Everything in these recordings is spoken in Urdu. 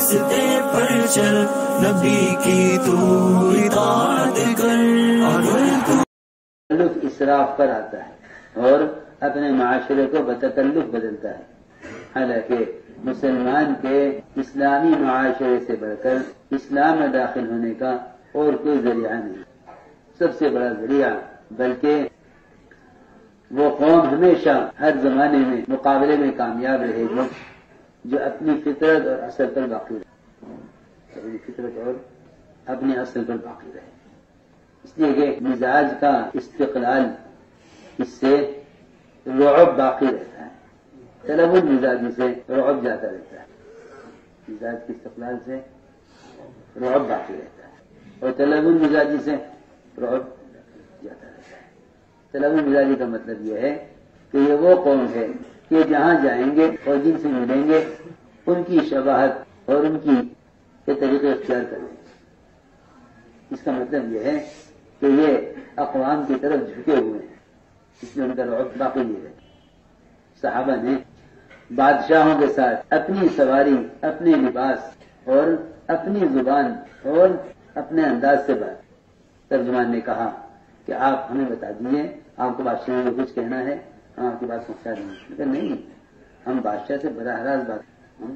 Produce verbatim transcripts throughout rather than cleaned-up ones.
راستے پر چل، نبی کی تو اطاعت کر، اور تکلف اسراف پر آتا ہے اور اپنے معاشرے کو بتکلف بدلتا ہے. حالانکہ مسلمان کے اسلامی معاشرے سے بڑھ کر اسلام میں داخل ہونے کا اور کوئی ذریعہ نہیں. سب سے بڑا ذریعہ، بلکہ وہ قوم ہمیشہ ہر زمانے میں مقابلے میں کامیاب رہے گی جو اپنی فطرت اور اصل پر باقی رہے، اپنی فطرت اور اپنے اصل پر باقی رہے. اس لیے کہ مزاج کا استقلال، اس سے رعب باقی رہتا ہے. طلب المزاجی سے رعب جاتا رہتا ہے، مزاج کے استقلال سے رعب باقی رہتا ہے، اور طلب المزاجی سے رعب جاتا رہتا ہے. طلب المزاجی کا مطلب یہ ہے کہ یہ وہ قوم ہے کہ جہاں جائیں گے اور جن سے ملیں گے ان کی شباہت اور ان کی کے طریقے اختیار کریں گے. اس کا مطلب یہ ہے کہ یہ اقوام کی طرف جھکے ہوئے ہیں، اس لیے ان کا رعب باقی نہیں رہتا. صحابہ نے بادشاہوں کے ساتھ اپنی سواری، اپنے لباس اور اپنی زبان اور اپنے انداز سے بات. ترجمان نے کہا کہ آپ ہمیں بتا دیجیے، آپ کو بادشاہ کو کچھ کہنا ہے، ہم آپ کی بات پہنچا دیں گے. لیکن نہیں، ہم بادشاہ سے براہ راست بات ہم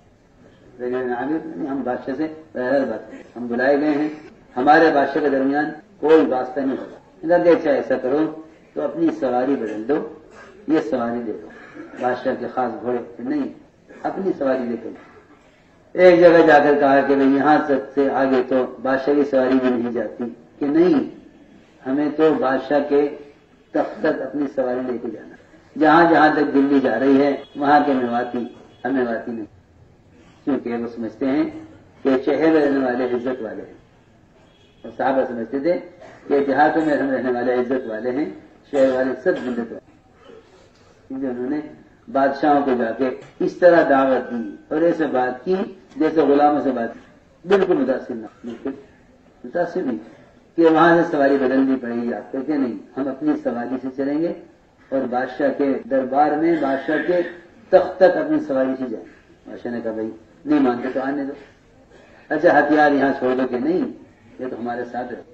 ہم بادشاہ سے براہ راست بات ہم بلائے گئے ہیں، ہمارے بادشاہ کے درمیان کوئی واسطہ نہیں ہوگا. اگر دیکھا ایسا کرو تو اپنی سواری بدل دو، یہ سواری دے دو. بادشاہ کے خاص گھوڑے نہیں، اپنی سواری لے کر. ایک جگہ جا کر کہا کہ بھئی یہاں تک سے آگے تو بادشاہ کی سواری بھی نہیں جاتی، کہ نہیں، ہمیں تو بادشاہ کے تخت تک اپنی سواری لے کے جانا. جہاں جہاں تک دلی جا رہی ہے وہاں کے میواتی ہمیں واتی نہیں، کیونکہ وہ سمجھتے ہیں کہ شہر میں رہنے والے عزت والے ہیں، اور صحابہ سمجھتے تھے کہ دیہاتوں میں ہم رہنے والے عزت والے ہیں، شہر والے سب عزت والے. انہوں نے بادشاہوں کو جا کے اس طرح دعوت دی اور ایسے بات کی جیسے غلاموں سے بات کی. بالکل متاثر نہ، بالکل متاثر نہیں کہ وہاں سے سواری بدلنی پڑے گی آپ کو، کہ نہیں، ہم اپنی سواری سے چلیں گے اور بادشاہ کے دربار میں بادشاہ کے تخت تک اپنی سواری سے جائیں. بادشاہ نے کہا بھائی نہیں مانتے تو آنے دو. اچھا ہتھیار یہاں چھوڑ دو، کہ نہیں، یہ تو ہمارے ساتھ ہے.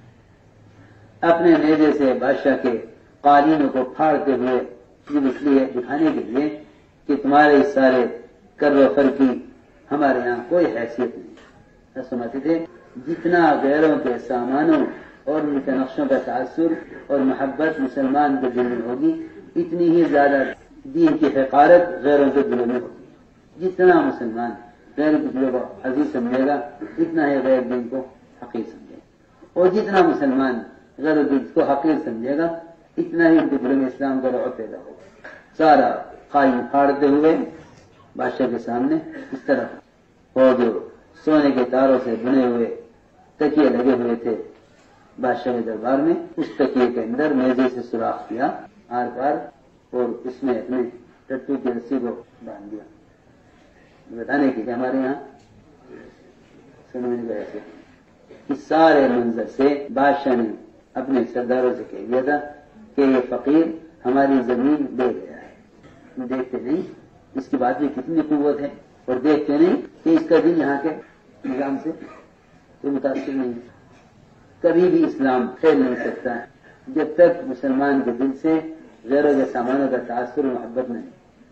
اپنے نیزے سے بادشاہ کے قالینوں کو پھاڑتے ہوئے یہ اس لیے دکھانے کے لیے کہ تمہارے اس سارے کر و فر کی ہمارے یہاں کوئی حیثیت نہیں. سمجھتے تھے جتنا غیروں کے سامانوں اور ان کے نقشوں کا تاثر اور محبت مسلمان کے دل میں ہوگی، اتنی ہی زیادہ دین کی حقارت غیروں کے دلوں میں ہوگی. جتنا مسلمان غیر کے دلوں کو عزیز سمجھے گا، اتنا ہی غیر دین کو حقیر سمجھے گا، اور جتنا مسلمان غیر دین کو حقیر سمجھے گا اتنا ہی ان کے دلوں میں اسلام کا رعب پیدا ہوگا. سارا قائم پھاڑتے ہوئے بادشاہ کے سامنے اس طرح، اور جو سونے کے تاروں سے بنے ہوئے تکیے لگے ہوئے تھے بادشاہ کے دربار میں، اس تکیے کے اندر نیزے سے سوراخ کیا آر پار، اور اس میں اپنے ٹٹو کی رسی کو باندھ دیا. بتانے کی کہ ہمارے یہاں سننے گئے تھے. اس سارے منظر سے بادشاہ نے اپنے سرداروں سے کہہ دیا تھا کہ یہ فقیر ہماری زمین دے گیا ہے. دیکھتے نہیں اس کی بات میں کتنی قوت ہے، اور دیکھتے نہیں کہ اس کا دل یہاں کے نظام سے کوئی متاثر نہیں ہے. کبھی بھی اسلام پھیل نہیں سکتا جب تک مسلمان کے دل سے غیروں کے سامانوں کا تاثر و محبت نہیں.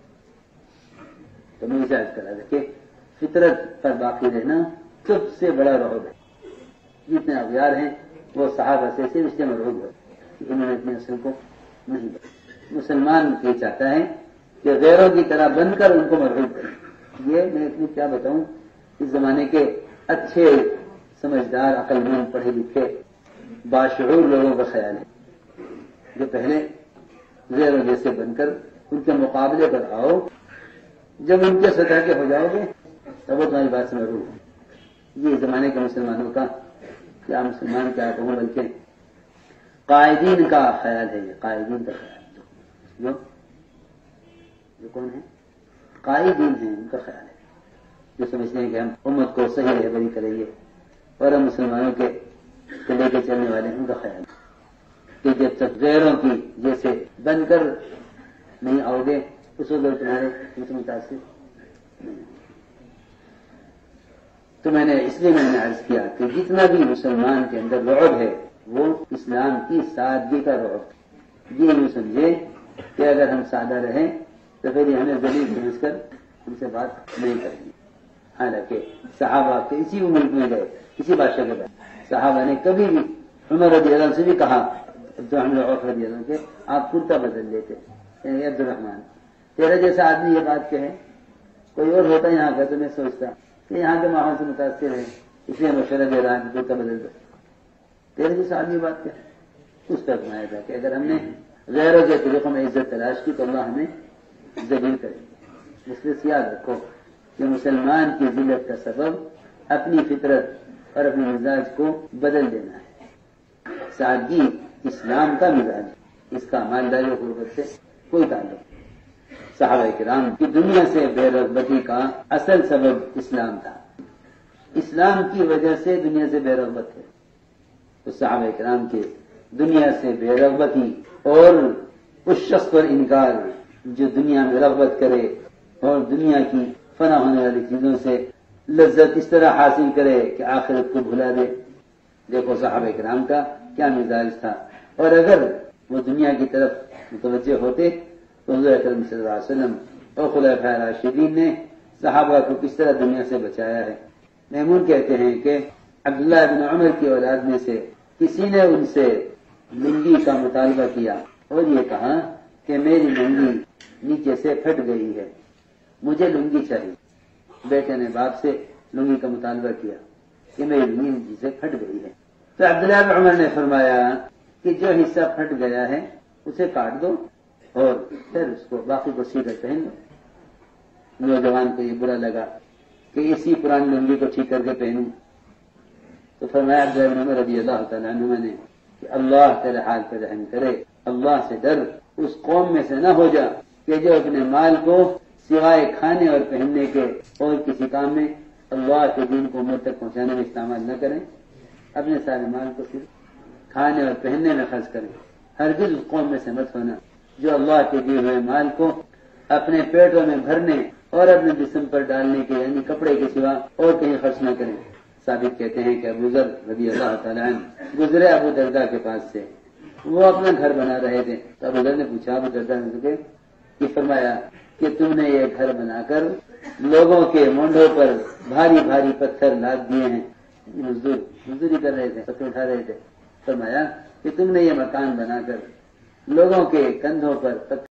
تو میں اشارت کرا تھا کہ فطرت پر باقی رہنا سب سے بڑا رعب ہے. جتنے اغیار ہیں وہ صحابہ سے صرف اس لیے مرعوب ہے کہ انہوں نے اپنے اصل کو نہیں بنا. مسلمان یہ چاہتا ہے کہ غیروں کی طرح بن کر ان کو مرغوب کرے. یہ میں اتنی کیا بتاؤں، اس زمانے کے اچھے سمجھدار عقل مند پڑھے لکھے باشعور لوگوں کا خیال ہے جو پہلے غیروں جیسے بن کر ان کے مقابلے پر آؤ، جب ان کے سطح کے ہو جاؤ گے تب وہ تمہاری بات سے مرغوب ہے. یہ زمانے کے مسلمانوں کا، کیا مسلمان کیا کہوں بلکہ قائدین کا خیال ہے. یہ قائدین کا خیال جو جو کون ہے قائدین ہیں، ان کا خیال ہے جو سمجھتے ہیں کہ ہم امت کو صحیح رہبری کریں گے اور ہم مسلمانوں کے لے کے چلنے والے ہیں. ان کا خیال ہے کہ جب تک غیروں کی جیسے بن کر نہیں آؤ گے اس وقت تمہارے متاثر نہیں. تو میں نے اس لیے میں نے عرض کیا کہ جتنا بھی مسلمان کے اندر رعب ہے وہ اسلام کی سادگی کا رعب، یہ یوں سمجھے کہ اگر ہم سادہ رہیں تو پھر یہ ہمیں ذلیل سمجھ کر ہم سے بات نہیں کریں گے۔ حالانکہ صحابہ کے اسی ملک میں گئے، اسی بادشاہ کے بعد صحابہ نے کبھی بھی عمر رضی اللہ عنہ سے بھی کہا، جو ہم لوگ عوف رضی اللہ عنہ کے، آپ کرتا بدل لیتے، یعنی عبد الرحمان تیرا جیسا آدمی یہ بات کہے، کوئی اور ہوتا یہاں کا تو میں سوچتا کہ یہاں کے ماحول سے متاثر ہے اس لیے مشورہ دے رہا ہے کہ کرتا بدل دو، تیرے جیسا آدمی بات کہے۔ اس طرح بنایا تھا کہ اگر ہم نے غیروں کے طریقوں میں عزت تلاش کی تو اللہ ہمیں ذلیل کرے گی۔ اس لیے یاد رکھو کہ مسلمان کی ذلت کا سبب اپنی فطرت اور اپنے مزاج کو بدل دینا ہے۔ سادگی اسلام کا مزاج، اس کا مالداری و غربت سے کوئی تعلق نہیں۔ صحابہ کرام کی دنیا سے بے رغبتی کا اصل سبب اسلام تھا، اسلام کی وجہ سے دنیا سے بے رغبت ہے۔ تو صحابہ کرام کے دنیا سے بے رغبتی اور اس شخص پر انکار جو دنیا میں رغبت کرے اور دنیا کی فنا ہونے والی چیزوں سے لذت اس طرح حاصل کرے کہ آخرت کو بھلا دے۔ دیکھو صحابہ کرام کا کیا مزاج تھا، اور اگر وہ دنیا کی طرف متوجہ ہوتے تو حضور اکرم صلی اللہ علیہ وسلم اور خلفائے راشدین نے صحابہ کو کس طرح دنیا سے بچایا ہے۔ میمون کہتے ہیں کہ عبداللہ بن عمر کی اولاد میں سے کسی نے ان سے لنگی کا مطالبہ کیا اور یہ کہا کہ میری لنگی نیچے سے پھٹ گئی ہے، مجھے لنگی چاہیے۔ بیٹے نے باپ سے لنگی کا مطالبہ کیا کہ میری لنگی نیچے سے پھٹ گئی ہے، تو عبداللہ بن عمر نے فرمایا کہ جو حصہ پھٹ گیا ہے اسے کاٹ دو اور پھر اس کو باقی کو سی کر پہن دو۔ نوجوان کو یہ برا لگا کہ اسی پرانی لنگی کو ٹھیک کر کے پہنوں، تو فرمایا عبداللہ بن عمر رضی اللہ تعالیٰ عنہ نے کہ اللہ تیرے حال پر رحم کرے، اللہ سے ڈر، اس قوم میں سے نہ ہو جا کہ جو اپنے مال کو سوائے کھانے اور پہننے کے اور کسی کام میں اللہ کے دین کو امت تک پہنچانے میں استعمال نہ کریں، اپنے سارے مال کو صرف کھانے اور پہننے میں خرچ کریں۔ ہرگز اس قوم میں سے مت ہونا جو اللہ کے دیے ہوئے مال کو اپنے پیٹوں میں بھرنے اور اپنے جسم پر ڈالنے کے یعنی کپڑے کے سوا اور کہیں خرچ نہ کریں۔ ثابت کہتے ہیں کہ ابو ذر رضی اللہ تعالیٰ عنہ گزرے ابو درداء کے پاس سے، وہ اپنا گھر بنا رہے تھے، تو ابو ذر نے پوچھا ابو درداء نے کہ فرمایا کہ تم نے یہ گھر بنا کر لوگوں کے مونڈوں پر بھاری بھاری پتھر لاد دیے ہیں، مزدور مزدوری کر رہے تھے، پتھر اٹھا رہے تھے، فرمایا کہ تم نے یہ مکان بنا کر لوگوں کے کندھوں پر پتھر